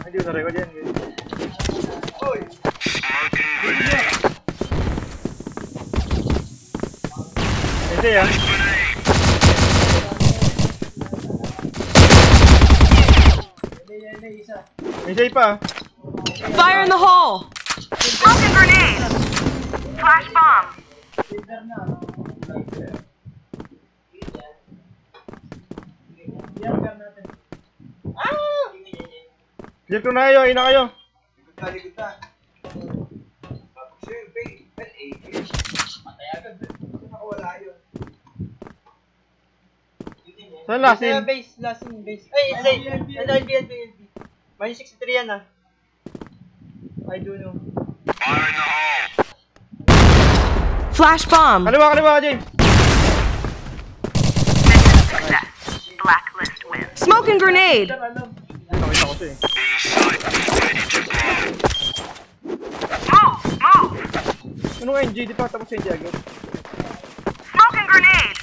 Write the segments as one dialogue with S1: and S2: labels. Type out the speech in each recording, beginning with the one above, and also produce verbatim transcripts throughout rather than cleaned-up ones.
S1: Hindi ko na-record yan. Oy! Ese ya. Ese pa.
S2: Fire in the hole! Smoking grenade! Flash bomb!
S1: Clear ko na kayo, ayun na kayo.
S3: Likod na. Tapos yun, babe. Well, A K. Matay agad. Nakawala yun.
S1: Saan lasin?
S4: Sa base, lasin base. Ay, say, N B, N B, N B. minus sixty-three yan ah. I don't know.
S5: Fire in the hole!
S2: Flash bomb!
S1: Kaliwa, kaliwa ka, James.
S2: Mission success. Blacklist wins. Smoking grenade!
S1: Nakita ko siya eh.
S2: Move! Move!
S1: Anong N G? Di pa tapos yung N G agad.
S2: Smoking grenade!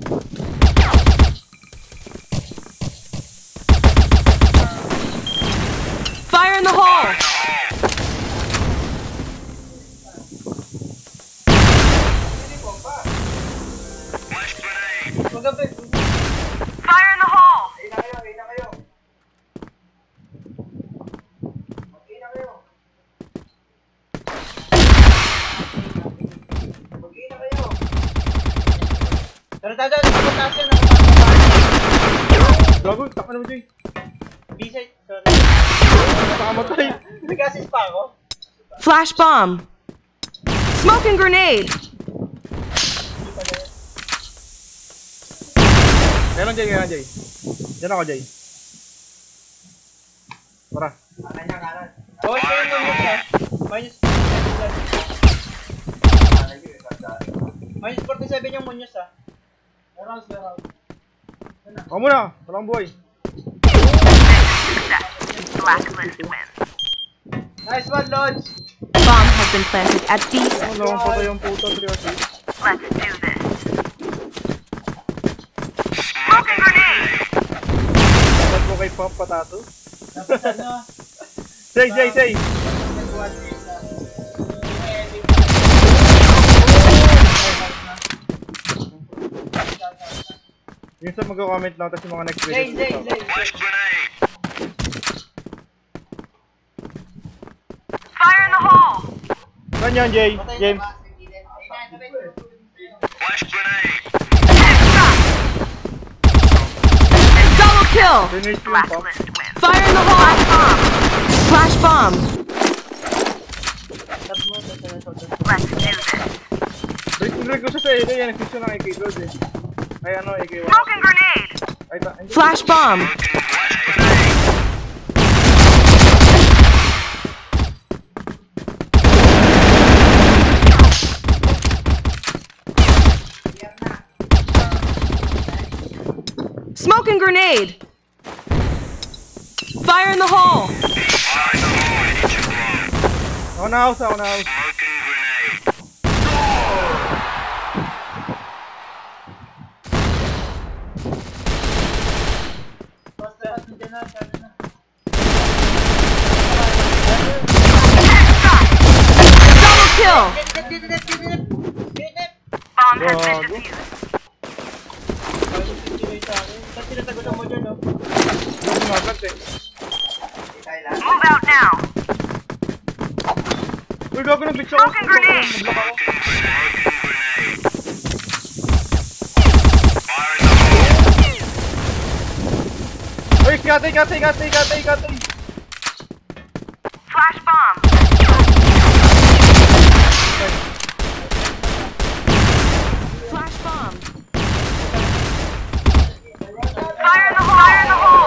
S2: Fire in the hole!
S5: Flash grenade!
S4: Magabi.
S2: Fire in the hole!
S3: Ayun na kayo, ayun na kayo. Ayun na kayo. Ayun na kayo.
S4: Tara tagal, pagkakasya na.
S1: Gago, taka naman Jay.
S4: B-side, sorry.
S1: Nakamatay.
S4: Nag-assist pa ako.
S2: Flash bomb! Smoking grenade!
S1: Kailan Jay, kailan Jay? Diyan ako Jay. Tara.
S3: Kanan niya, kanan.
S4: Oh, ito yung minus ah. Minus
S3: Kanan yun, kanan.
S4: minus forty-seven yung munyos ah. Around, around.
S1: Ako muna, walang buhay.
S2: Success. Blacklist wins.
S4: Nice one, Lodge!
S2: Bomb has been planted at B.
S1: Ano lang pa yung puto, seriously.
S2: Let's do this. Smoking grenade!
S1: Dapat mo kay Pop Patato.
S4: Dapat ano?
S1: Jay, Jay, Jay! Yung sa mag-comment lang tapos yung mga next video.
S4: Zay, Zay, Zay.
S5: Flash grenade!
S2: Fire in the hole!
S1: Saan yan, Jay? James?
S5: Flash grenade!
S2: Double kill!
S1: Finish yung Pop.
S2: Blacklist wins. Fire in the hole! Flash bomb! Let's do this.
S1: Break ko siya sa area yan. Nag-fiction ng A K Lord eh. Ay ano, A K one.
S2: Smoking grenade!
S1: Ay, ta, hindi.
S2: Flash bomb!
S5: Flash grenade!
S2: Smoking grenade! Fire in the hole!
S5: Fire in the hole and hit your blow.
S1: Ako na house, ako na house.
S5: Smoking grenade!
S2: Double kill! Bomb has been
S1: Gago.
S2: defused.
S4: Ba't tinatagutan mo dyan, no?
S1: Hindi ko sumagat eh.
S2: Move out now.
S1: Uy, gago ng bitch ako.
S2: Smoking grenade!
S1: Nag-block ako.
S5: Smoking grenade! Fire in the hole!
S1: Uy, katay, katay, katay, katay, katay.
S2: Flash bomb! Flash bomb! Fire in the hole! Fire in the hole!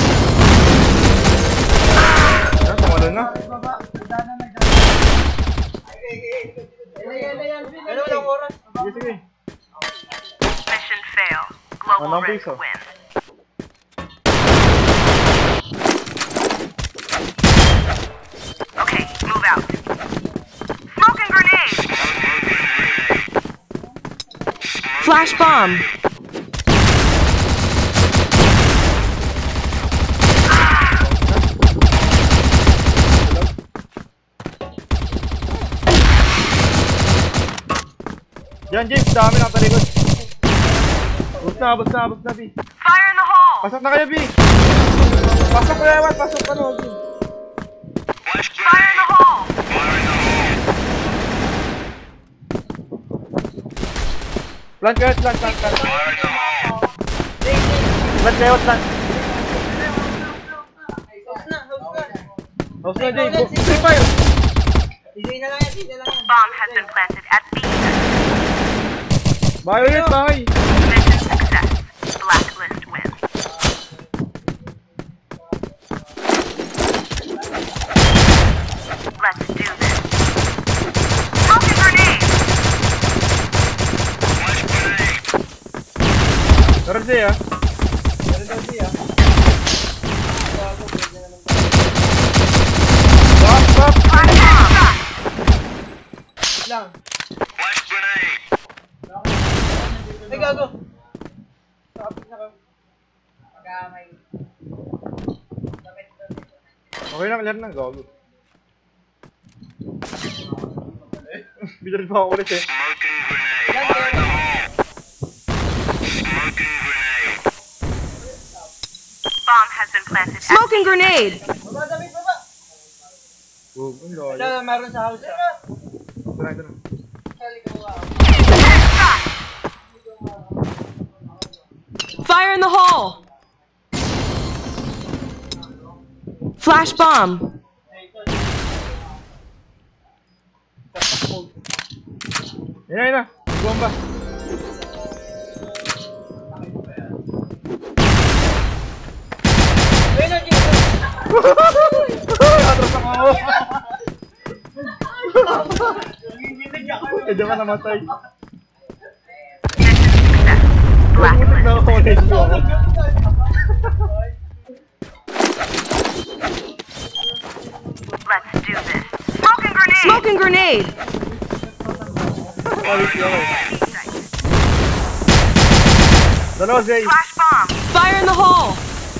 S1: Yan, tumalo na.
S4: Ano walang oras?
S1: Sige, sige.
S2: Mission fail. Global
S1: Walang
S2: risk
S1: piso.
S2: win. Okay, move out. Smoking grenade! Flash bomb!
S1: Yan, James, dami ng talikod. Bus na, bus na, bus na, B.
S2: Fire in the hole!
S1: Pasok na kayo, B. Pasok na yaman, pasok ka na, B.
S5: Flash
S2: Fire in the
S5: grenade.
S2: hole!
S5: Fire in the hole.
S1: Plant kayo, plant, plant, plant.
S5: Fire in the hole.
S1: Plant kayo, plant.
S4: House na, house na.
S1: House na, Jay. Free fire.
S4: Easy na lang yan, easy na lang yan.
S2: Bomb has been planted at B.
S1: Bahay ulit, bahay.
S2: Mission success. Blacklist wins. Let's do this. Smoking grenade!
S5: Flash grenade.
S1: Meron siya, ah.
S4: Meron daw siya.
S1: Stop, stop.
S2: Flash bomb!
S4: Lang.
S5: Flash grenade.
S4: Ay, gago. Tapos na kami. Pag-aamay.
S1: Okay lang, clear na. Gago. Bidarin pa ako ulit, eh.
S5: Smoking grenade. Fire in the hole. Smoking grenade.
S2: Bomb has been planted at Smoking grenade!
S4: Baba, David, baba.
S1: Oh, ang gago.
S4: Ito, meron sa house. ah.
S1: Ito na, ito na.
S2: Fire in the hole! Flash bomb!
S1: Yan na, yan na. Bomba.
S4: Ayun na, Jay.
S1: Atras ako. Eh, diyan ka namatay. Butik na ako ulit ko ako.
S2: Let's do this. Smoking grenade! Smoking grenade!
S1: Ulit ko ako. Dalawa, Zay.
S2: Flash bomb! Fire in the hole!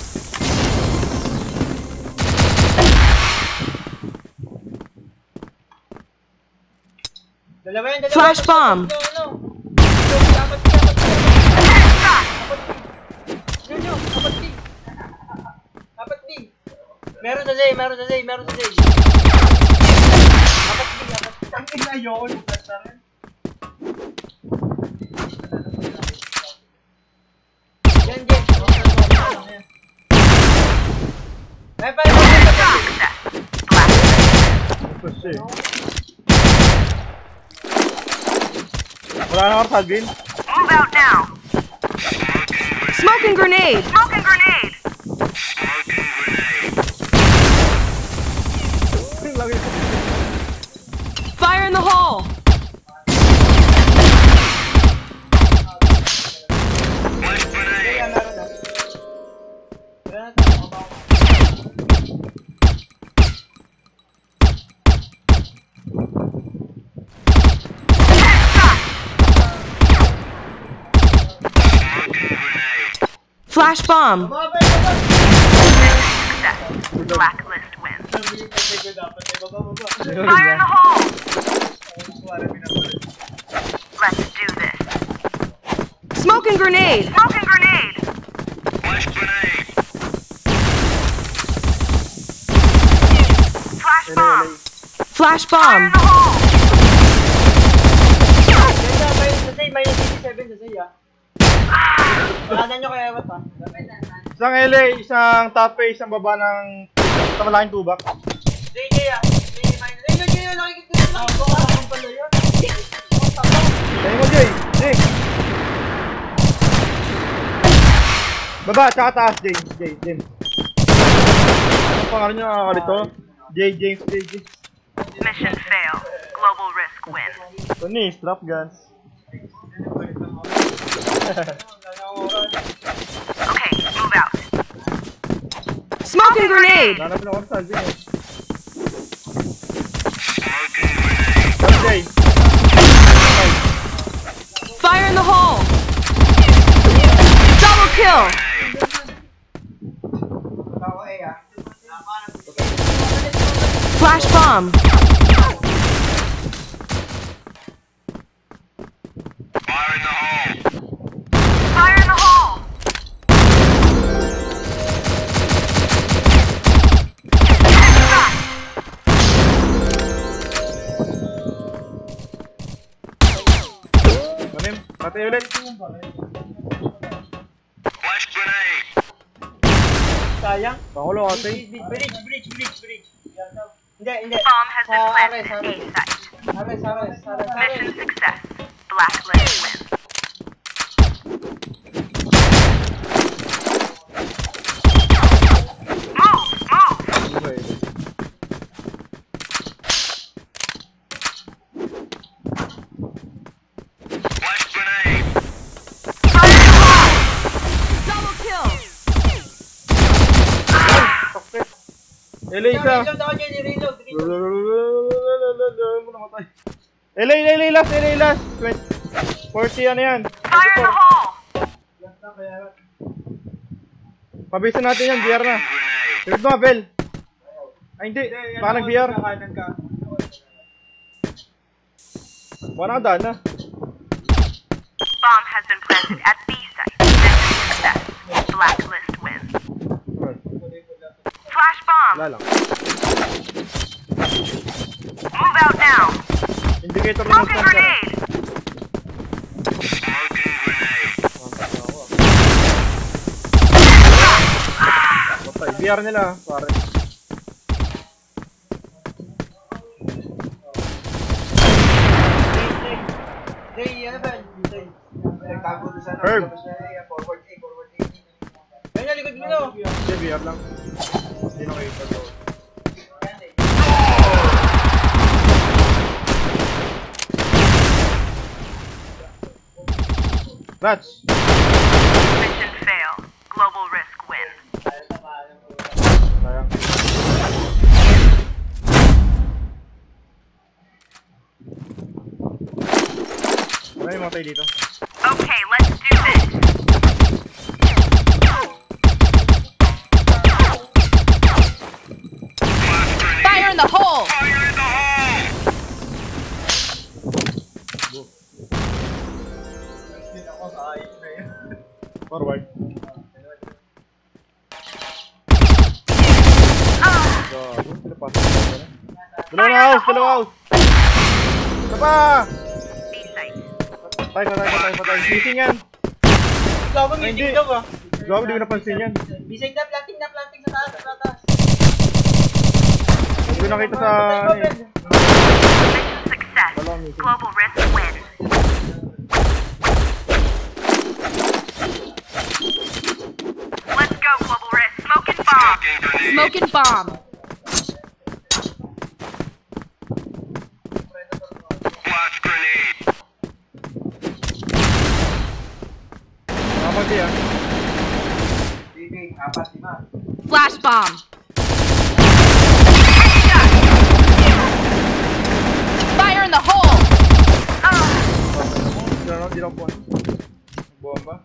S4: Dalawa yan, dalawa.
S2: Flash bomb!
S4: Ano, ano? Dapat, dapat, dapat. Yun yun, dapat B. Dapat B. Meron sa Zay, meron sa Zay, meron sa Zay. Dapat B, dapat B. Ang ina yun, basta rin. Yan, yan. Ay, pa, pa, pa, pa.
S1: Kasi. Wala na ako green.
S2: Move out now! Smoking grenade! Smoking grenade!
S5: Smoking grenade.
S1: Lagi.
S2: Fire in the hole!
S5: Flash grenade.
S4: Yan, meron na. Meron na tayo, mabaw.
S2: Flash bomb!
S4: Baba, baba.
S2: Blacklist wins.
S4: Dapat ay baba, baba.
S2: Fire in the hole! Let's do this. Smoking grenade! Smoking grenade!
S5: Flash grenade.
S2: Flash bomb! Flash bomb! Fire in the hole!
S4: Ganda, may sa Zay, may eighty-seven sa Zay, ah. Wala nyo kaya Ewat, ah.
S1: Isang L A, isang top A, isang baba ng sa malaking tubak.
S4: Zay, Zay, ah. Zay, may Zay, Zay, Zay, nakikita nyo lang. Baka akong pala yun.
S1: Tayo mo, Jay. Jay. Baba, tsaka taas, James. Jay, James. Anong pangalan nyo, mga kalito? Jay, James, Jay, James.
S2: Mission failed. Global risk wins.
S1: Ito ni, strap guns.
S2: Okay, move out. Smoking grenade!
S1: Wala na pinakonsal, Jay.
S5: Smoking grenade.
S1: Ano, Jay?
S2: Fire in the hole! Double kill!
S4: Tawa, eh, ah.
S2: Flash bomb!
S1: Patay ulit.
S5: Flash grenade.
S4: Sayang.
S1: Pakulo kasi.
S4: Bridge, bridge, bridge, bridge. Hindi, hindi.
S2: Bomb has been
S4: Sa
S2: planted
S4: Ares,
S2: in A
S4: Ares.
S2: site.
S4: Ares, Ares, Ares,
S2: Mission
S4: Ares.
S2: success. Blacklist win. Move, move.
S1: Okay.
S5: Flash grenade.
S2: Fire in the hole. Double kill.
S1: L A isa.
S4: Reload ako dyan, reload, reload.
S1: L A, L A last, L A last. forty ano yan?
S2: Fire in the hole.
S1: Pabisan natin yan, B R na.
S5: Grenade.
S1: Tignan mo, Bel. Ay hindi, baka nag-B R. Wala ka daan na.
S2: Bomb has been planted at B site. Mission success. Blacklist win. Flash bomb.
S1: Wala lang.
S2: Move out now.
S1: Indicator na
S2: Smoking
S1: ng
S2: grenade.
S5: Smoking grenade.
S1: Patay, B R nila, pare.
S4: Jay, ano ba? Jay.
S3: Nagtago doon sa
S1: Herb.
S3: forward A, forward A.
S4: Ayun na, likod mo no.
S1: Hindi, B R lang. Hindi nakita to. Rats!
S2: Mission fail. Global risk win.
S1: Sayang. Ano yung matay dito?
S2: Okay, let's do this. Fire in the hole.
S5: Fire in the hole.
S1: Forward.
S2: Ah,
S1: Gago, sila pa. Dalawa na house, dalawa house! Isa pa!
S2: B site.
S1: Patay, patay, patay, patay. Missing yan!
S4: Gago,
S1: Ay,
S4: meeting
S1: hindi.
S4: daw ah.
S1: Gago, di ko napansin yan.
S4: Bisig na, planting na, planting sa taas, sa taas.
S1: Hindi ko nakita sa...
S4: Patay ko,
S1: ano eh.
S4: Ben.
S2: Mission success.
S1: Wala, missing.
S2: Global risk win. Let's go, global risk. Smoking bomb.
S5: Smoking grenade.
S2: Smoking bomb.
S5: Flash grenade.
S1: Mamag yan.
S3: Bibig, apat, lima.
S2: Flash bomb. Fire in the hole. Ah.
S1: Hindi na, hindi na po. Bomba.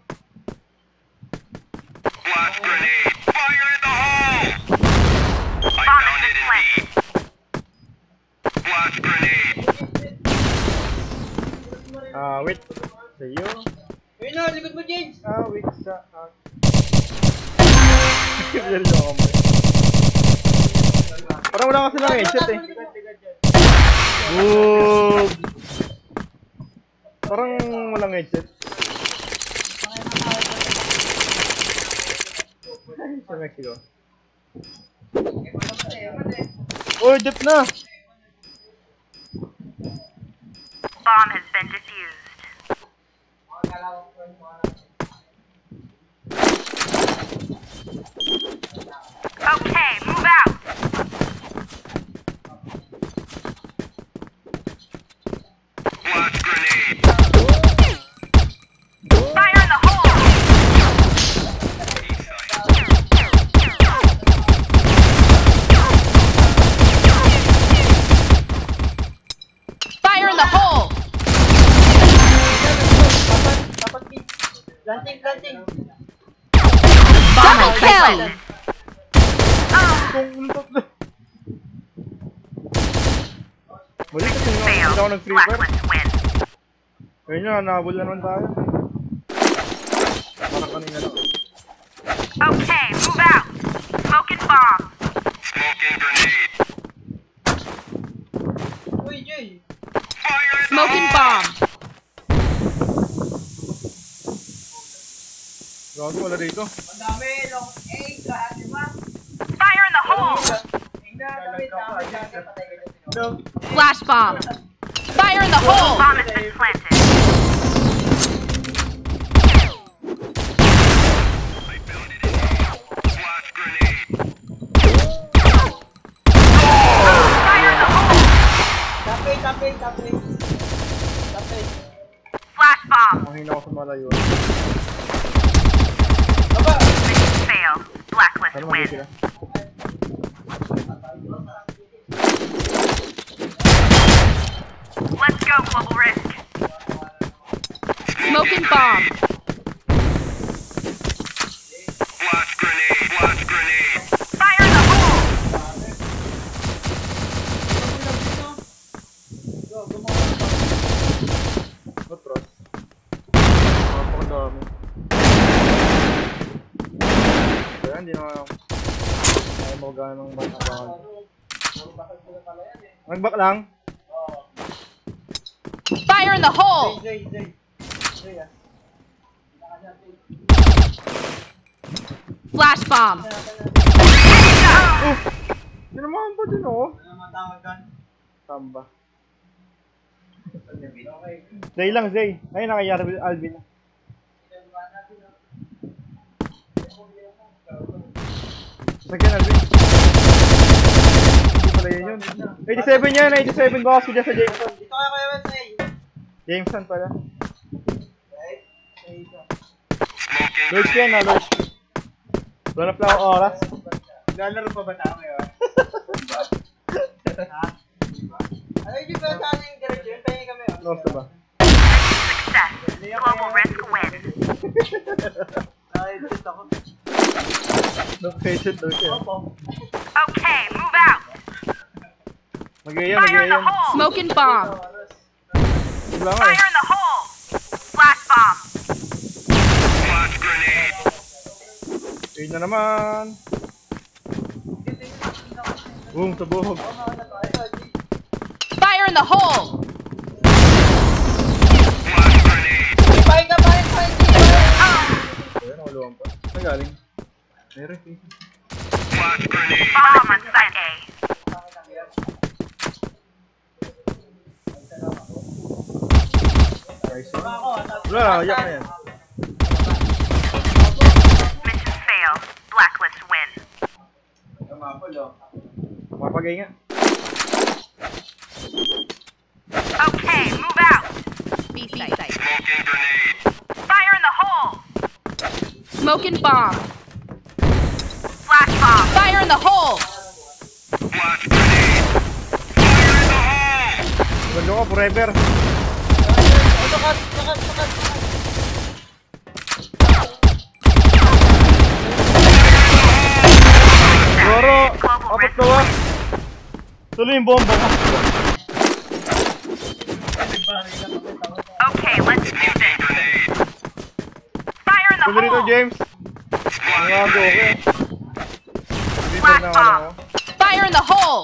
S5: Flash grenade. Fire in the hole. I
S2: Bomb
S5: found
S2: has
S5: it
S2: been
S5: indeed.
S2: planted.
S5: Flash grenade.
S1: Ah, wait. Sa iyo.
S4: Ayun na, likod mo, James.
S1: Ah, wait sa... Ah. Yan yung kamay. Parang wala kasi lang headset eh. Boom! Parang walang headset. Sa Mexico. Uy, dip na!
S2: Bomb has been defused. Okay, move out.
S5: Flash grenade.
S2: Fire in the hole. Fire in the hole.
S4: Dapat, dapat, B. Planting, planting.
S2: Double kill.
S1: Kung ultot na. Muli kasi nga, hindi ako nag-free fire.
S2: Blacklist win.
S1: Ayun nga, nahabol na naman tayo. Parang kanina lang.
S2: Okay, move out. Smoking bomb.
S5: Smoking grenade.
S4: Uy, Jay.
S5: Fire in the
S2: Smoking
S5: hole.
S2: bomb.
S1: Gago, wala dito.
S3: Ang dami, long eight, lahat, di ba?
S2: Fire in the hole!
S3: Tingnan, dami, dami, dami, patay ka dyan.
S2: Flash bomb! Fire in the hole! Bomb has been planted.
S5: Flash grenade.
S2: Fire in the hole!
S3: Tapay, tapay, tapay. Tapay.
S2: Flash bomb!
S1: Ang hina ko sa malayo.
S3: Aba!
S2: Mission fail. Blacklist
S1: Ano mali
S2: win.
S1: sila?
S2: Let's go, global risk. Smoking bomb.
S5: Flash grenade. Flash grenade.
S2: Fire in the hole!
S1: Matros. Napakadami. Kaya hindi na ayaw mo gano'n ng bata-bata. Nag-back lang.
S2: Fire in the hole!
S3: Zay, Zay. Zay, ah.
S2: Flash bomb.
S1: Hindi naman ba din oh?
S3: Ano naman tawag doon?
S1: Tamba. Zay lang, Zay. Ayun, nakayari with Alvin. Sagyan, Alvin. Hindi pala yun yun. eighty-seven yan, eighty-seven box ko dyan sa Jameson.
S3: Dito kayo kayo, Zay.
S1: Jameson pala.
S3: Zay, Zay, Zay.
S5: Smoking
S1: Lurch yan na, Lurch. Doon na pala ako oras.
S3: Lalaro pa ba tayo ngayon? Ha? Ano yung ba sa ating direction? Pahingi kami. oh.
S1: Lost na ba?
S2: Success. Global risk win.
S3: Nakahit ako.
S1: Location, location.
S3: Opo.
S2: Okay, move out.
S1: Mag-iyan,
S2: Fire in the
S1: mag-iyan.
S2: hole! Smoking bomb.
S1: Wala nga eh.
S2: Fire in the hole! Flash bomb.
S5: Flash grenade.
S1: Ayun na naman. Boom, sabog.
S2: Fire in the hole!
S5: Flash grenade.
S3: Pahingi ka, pahingi, pahingi.
S1: Ayun, nakaluwang pa. Saan galing? Meron, eh.
S5: Flash grenade.
S2: Bomb on site A.
S1: Nice. Wala, yak na yan.
S2: Mission fail. Blacklist win.
S1: Mapagay nga.
S2: Okay, move out. Be safe.
S5: Smoking grenade.
S2: Fire in the hole! Smoking bomb. Flash bomb. Fire in the hole!
S5: Flash grenade. Fire in the hole.
S1: Ganda ko, forever.
S3: Sakat, sakat, sakat, sakat.
S1: Goro, apat na wa. Tuloy yung bomba.
S2: Okay, let's do this. Fire in the
S1: Tuloy rito,
S2: hole!
S1: James. Mga go, okay. Dito
S2: Flash
S1: na
S2: bomb.
S1: ako.
S2: Fire in the hole!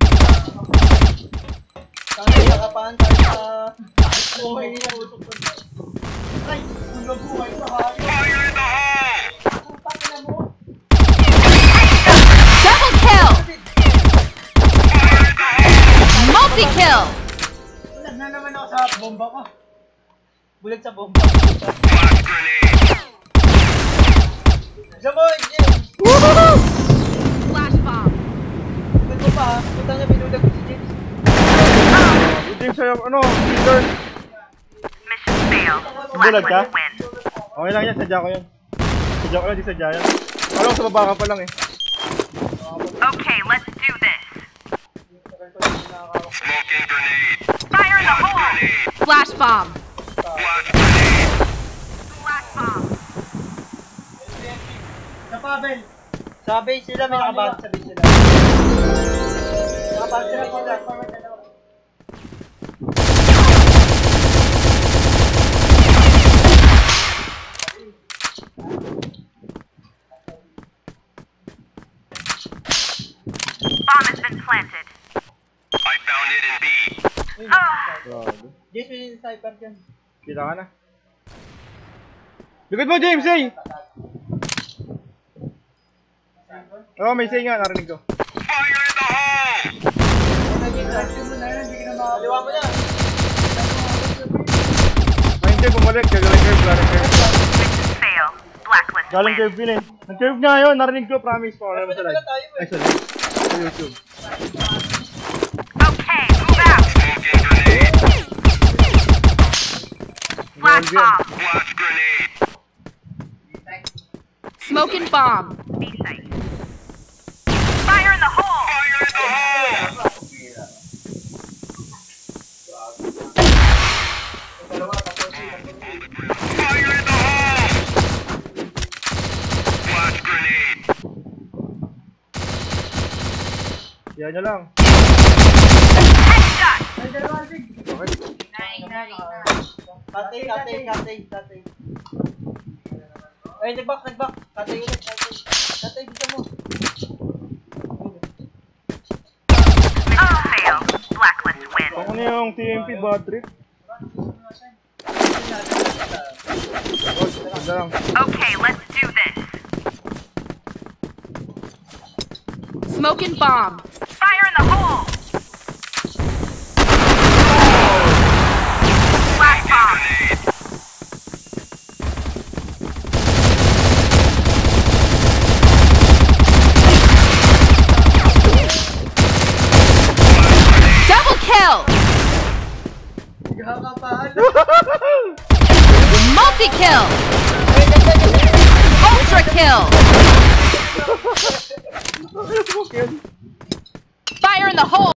S3: Kaya nakapahan tayo sa... Buhay niya. Ay, hanggang buhay sa hayo.
S5: Fire in the hole.
S3: Putang ina mo.
S2: Double kill!
S5: Fire in the hole.
S2: Multi-kill!
S3: Bulag na naman ako sa bomba ko. Bulag sa bomba.
S5: Flash grenade.
S3: Jamoy, James!
S2: Flash bomb.
S3: Bulag mo pa ha. Putang niya, binulag ko si James.
S1: James, sa'yo, ano, leader.
S2: Mission fail.
S1: Bulag ka?
S2: Blacklist win.
S1: Okay lang yan, sadya ko yan. Sadya ko yan, di sadya yan. Alam, sa baba ka pa lang eh.
S2: Okay, let's do this.
S5: Smoking grenade.
S2: Fire in the
S5: Flash
S2: hole!
S5: grenade.
S2: Flash bomb.
S5: Flash grenade.
S2: Flash bomb.
S3: Sa Pavel. Sa base sila, may nakabahan sa base sila. Nakabahan sila sila.
S2: Bomb has been planted.
S5: I found it in B.
S2: Ah!
S1: Grabe.
S3: James, may cyber dyan.
S1: Kita ka na. Likod mo, James, say! Oo, oh, may say nga, narinig ko.
S5: Fire in the hole!
S4: Kaliwa mo na.
S1: Ay, hindi, bumalik. Galing curve, galing curve.
S2: Fail. Blacklist
S1: Galing curve yun eh. Nag-curve nga yun, narinig ko, promise po. Alam mo sa live.
S4: Tayo mo
S1: Ay,
S4: eh.
S1: sa live. Sa YouTube.
S2: Okay, move out.
S5: Smoking grenade!
S2: Flash bomb.
S5: Blast grenade!
S2: Smoking bomb. Be safe. Fire in the hole.
S5: Fire in the hole! Fire in the hole! Blast grenade!
S1: Yan nyo lang.
S2: Headshot.
S4: Katay, katay, katay, katay. Ay, nag-back, nag-back. Katay ulit, katay. Katay, dito mo.
S2: Oh, fail. Blacklist win.
S1: Ako na yung T M P bad trip. Ganda lang.
S2: Okay, let's do this. Smoking bomb. Fire in the hole. Flash bomb. Double kill. Multi kill. Ultra kill. Fire in the hole.